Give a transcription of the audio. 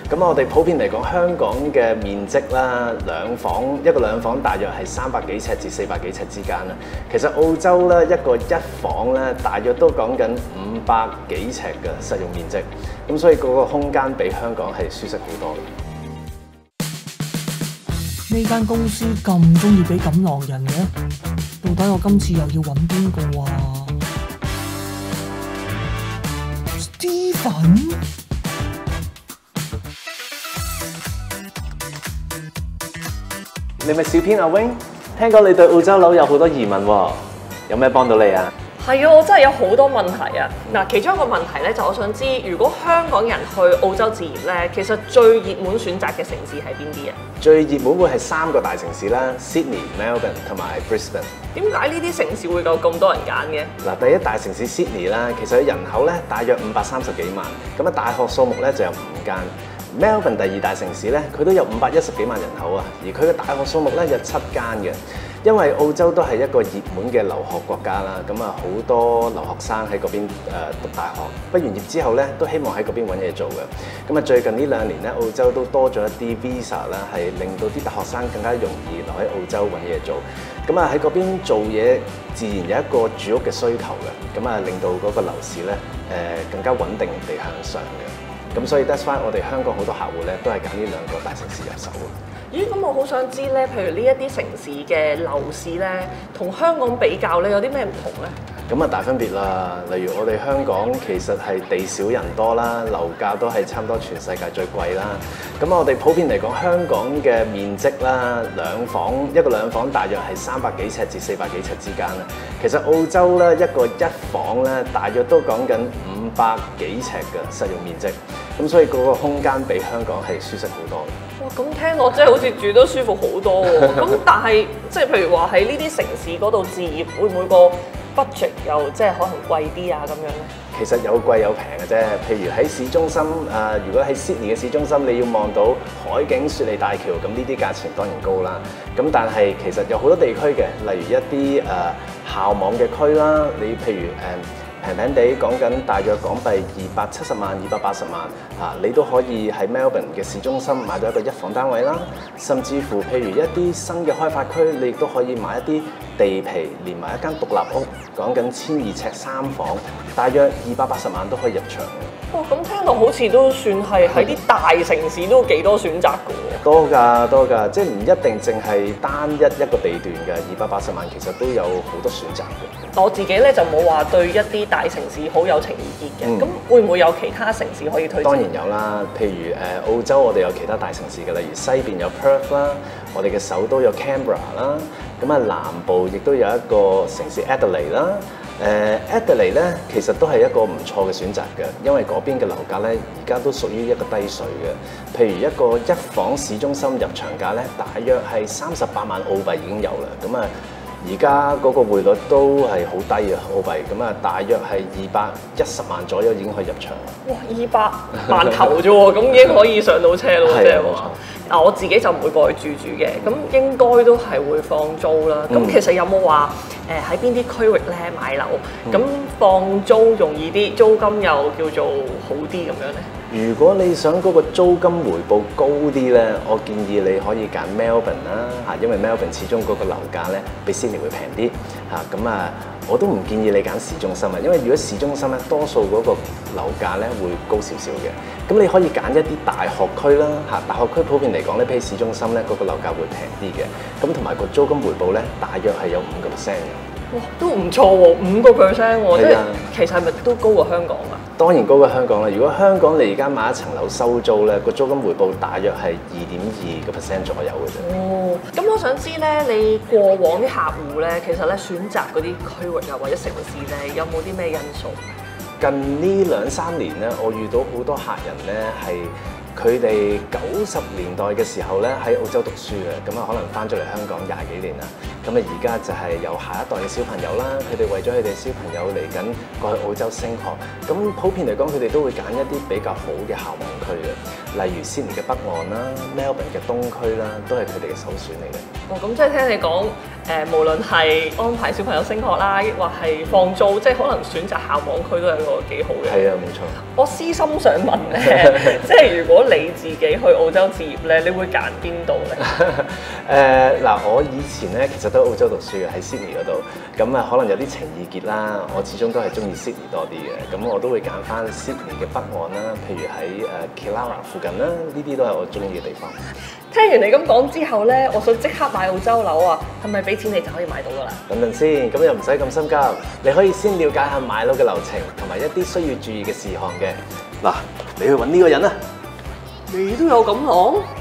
咁我哋普遍嚟講，香港嘅面積啦，一個兩房大約係300幾尺至400幾尺之間啦。其實澳洲咧一個一房咧，大約都講緊500幾尺嘅實用面積，咁所以嗰個空間比香港係舒適好多嘅。 呢間公司咁中意俾錦囊人嘅，到底我今次又要揾邊個啊 ？Stephen？ 你咪小編阿 Wing， 聽講你對澳洲樓有好多疑問喎，有咩幫到你啊？ 係啊，我真係有好多問題啊！嗱，其中一個問題咧，就我想知，如果香港人去澳洲置業咧，其實最熱門選擇嘅城市係邊啲啊？ 最熱門會係3個大城市啦 ，Sydney、Melbourne 同埋 Brisbane。 點解呢啲城市會有咁多人揀嘅？ 嗱，第一大城市 Sydney 啦，其實佢人口咧大約530幾萬，咁啊大學數目咧就有5間。Melbourne 第二大城市咧，佢都有510幾萬人口啊，而佢嘅大學數目咧有7間嘅。因為澳洲都係一個熱門嘅留學國家啦，咁啊好多留學生喺嗰邊讀大學，畢完業之後咧都希望喺嗰邊揾嘢做嘅。咁啊最近呢2年咧，澳洲都多咗一啲 visa 啦，係令到啲大學生更加容易留喺澳洲揾嘢做。咁啊喺嗰邊做嘢，自然有一個住屋嘅需求嘅，咁啊令到嗰個樓市咧更加穩定地向上嘅。咁所以 that's why 我哋香港好多客戶咧都係揀呢2個大城市入手。 咦，咁我好想知咧，譬如呢一啲城市嘅樓市咧，同香港比較咧，有啲咩唔同咧？ 咁啊大分別啦，例如我哋香港其實係地少人多啦，樓價都係差唔多全世界最貴啦。咁我哋普遍嚟講，香港嘅面積啦，一個兩房大約係300幾尺至400幾尺之間啦。其實澳洲咧一個一房咧，大約都講緊500幾尺嘅實用面積，咁所以嗰個空間比香港係舒適好多嘅。 哇，咁聽落真係好似住得舒服好多喎。咁但係即係譬如話喺呢啲城市嗰度置業，會唔會個 budget 又即係可能貴啲啊咁樣咧？ 其實有貴有平嘅啫。譬如喺市中心如果喺 Sydney 嘅市中心，你要望到海景雪梨大橋，咁呢啲價錢當然高啦。咁但係其實有好多地區嘅，例如一啲校網嘅區啦，你譬如平平地講緊大約港幣270萬、280萬你都可以喺 Melbourne 嘅市中心買到一個一房單位啦。甚至乎譬如一啲新嘅開發區，你亦都可以買一啲地皮連埋一間獨立屋，講緊1200尺3房，大約280萬都可以入場。 哇，咁聽落好似都算係喺啲大城市都幾多選擇㗎喎。 多㗎，即係唔一定淨係單一個地段嘅280萬，其實都有好多選擇嘅。 我自己咧就冇話對一啲大城市好有情意結嘅，咁會唔會有其他城市可以推薦？ 當然有啦，譬如澳洲我哋有其他大城市嘅，例如西邊有 Perth 啦，我哋嘅首都有 Canberra 啦，咁啊南部亦都有一個城市 Adelaide 啦。Adelaide 咧其實都係一個唔錯嘅選擇嘅，因為嗰邊嘅樓價咧而家都屬於一個低水嘅。譬如一個一房市中心入場價咧，大約係38萬澳幣已經有啦。咁啊，而家嗰個匯率都係好低啊，澳幣咁啊，大約係210萬左右已經可以入場。 哇，200萬頭啫喎，咁已經可以上到車咯，即係話。嗱，我自己就唔會過去住嘅，咁應該都係會放租啦。咁其實有冇話喺邊啲區域咧買樓，咁放租容易啲，租金又叫做好啲咁樣咧？ 如果你想嗰個租金回報高啲咧，我建議你可以揀 Melbourne 啦嚇，因為 Melbourne 始終嗰個樓價咧比 Sydney 會平啲嚇。咁我都唔建議你揀市中心啊，因為如果市中心咧，多數嗰個樓價咧會高少少嘅。咁你可以揀一啲大學區啦嚇，大學區普遍嚟講咧，比市中心咧嗰個樓價會平啲嘅。咁同埋個租金回報咧，大約係有5%嘅。 哇，都唔錯喎，5%喎，即係其實係咪都高過香港啊？ 當然高過香港啦。如果香港你而家買一層樓收租咧，個租金回報大約係2.2%左右嘅啫。 哦，咁我想知咧，你過往啲客戶咧，其實咧選擇嗰啲區域啊或者城市咧，有冇啲咩因素？ 近呢2-3年咧，我遇到好多客人咧係佢哋90年代嘅時候咧喺澳洲讀書嘅，咁啊可能翻咗嚟香港20幾年啦，咁咁啊而家就係有下一代嘅小朋友啦，佢哋為咗佢哋小朋友嚟緊過去澳洲升學，咁普遍嚟講佢哋都會揀一啲比較好嘅校網區嘅，例如 Sydney 嘅北岸啦、Melbourne 嘅東區啦，都係佢哋嘅首選嚟嘅。 哦，咁即係聽你講，無論係安排小朋友升學啦，抑或係放租，即係可能選擇校網區都係一個幾好嘅。 係啊，冇錯。 我私心想問咧，即係如果你自己去澳洲置業咧，你會揀邊度咧？ 嗱，我以前咧其實都喺澳洲讀書嘅，喺 Sydney 嗰度，咁啊可能有啲情意結啦，我始終都係中意 Sydney 多啲嘅，咁我都會揀翻 Sydney 嘅北岸啦，譬如喺Killara 附近啦，呢啲都係我中意嘅地方。 聽完你咁講之後咧，我想即刻買澳洲樓啊，係咪俾錢你就可以買到㗎啦？ 等陣先，咁又唔使咁心急，你可以先了解下買樓嘅流程同埋一啲需要注意嘅事項嘅。嗱，你去揾呢個人啊！ 你都有咁講？